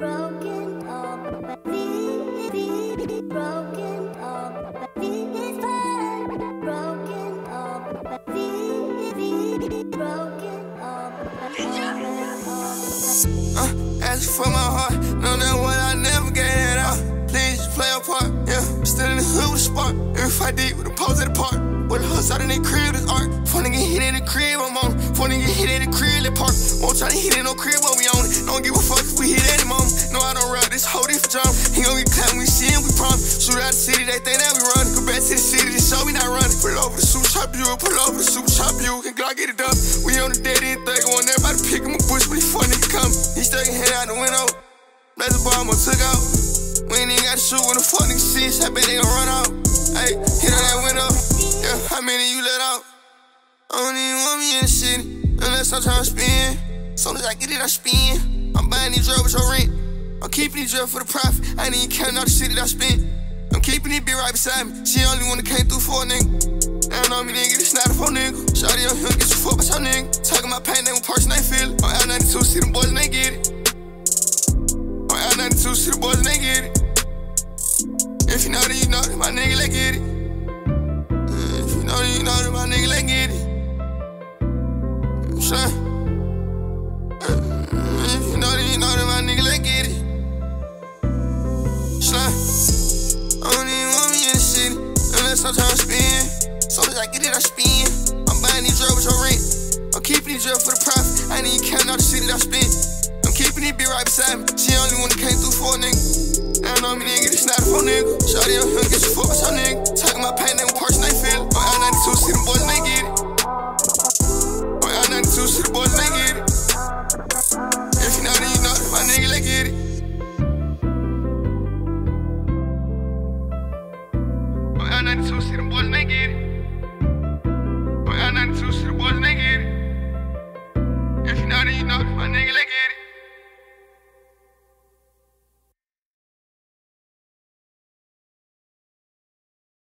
Broken up, but broken up, but it's fine. Broken up, but broken up, Ask for my heart, know that what I never gave it out. Please just play a part, yeah. Still in the hood with a spark. Every fight deep with a pose at the park. With a hustle out in their crib, this art. Funny get hit in the crib, I'm on. Funny get hit in the crib, that park. Won't try to hit in no crib, but we own it. Don't give a fuck if we hit any moment. No, I don't run this whole different drum. He gon' get clapped when we see him, we promise. Shoot out the city, they think that we running. Go back to the city, they show we not running. Put it over the super chop you, put it over the super chop you. Can Glock get it done? We on the dead end thing, want everybody pick him a bush, but he fun nigga coming. He stuck his head out the window. Blaze a bomb, took out. We ain't even gotta shoot when the fuck nigga see us. I bet they gon' run out. Hey, hit on that window. Yeah, how many you let out? I don't even want me in the city, unless I'm tryna spin. Soon as I get it, I spin. I'm buying these drugs with your rent. I'm keeping these drugs for the profit. I ain't even counting all the shit that I spent. I'm keeping this bitch right beside me. She only one that came through for a nigga. They don't know me, nigga, this not a phone nigga. Shawty on him, get you fucked by your nigga. Talking about pain, they one person, they feel it. On L92, see them boys and they get it. On L92, see the boys and they get it. If you know that you know that, my nigga, let's get it. If you know that you know that, my nigga, let's get it. Son. If you know that you know that, my nigga, let's get it. Son. I don't even want me in the city, unless I'm tryna spin. Soon as I get it, I spin. I'm buying these drugs with your rent. I'm keeping these drugs for the profit. I ain't even counting all the shit that I spent. I'm keeping this bitch right beside me. She only one that came through for a nigga. They don't know me, nigga, this not a phone nigga. Shawty on him, get you fucked by your nigga. Talking about pain, they one person, they feel it. On L92, see them boys and they get it. On L92, see the boys and they get it. If you know that you know that, my nigga, let's get it. On L92, see them boys and they get it. On L92, see the boys and they get it. If you know that you know that, my nigga, let's get it.